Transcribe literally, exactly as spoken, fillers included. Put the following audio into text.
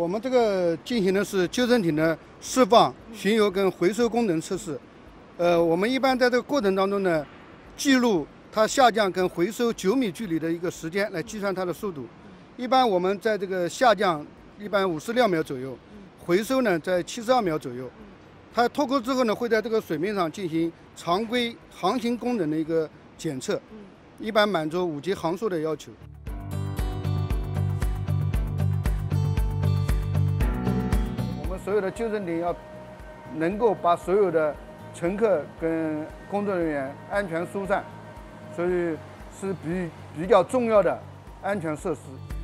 我们这个进行的是救生艇的释放、巡游跟回收功能测试。呃，我们一般在这个过程当中呢，记录它下降跟回收九米距离的一个时间，来计算它的速度。一般我们在这个下降一般五十六秒左右，回收呢在七十二秒左右。它脱钩之后呢，会在这个水面上进行常规航行功能的一个检测，一般满足五级航速的要求。我们所有的救生艇要能够把所有的乘客跟工作人员安全疏散，所以是比比较重要的安全设施。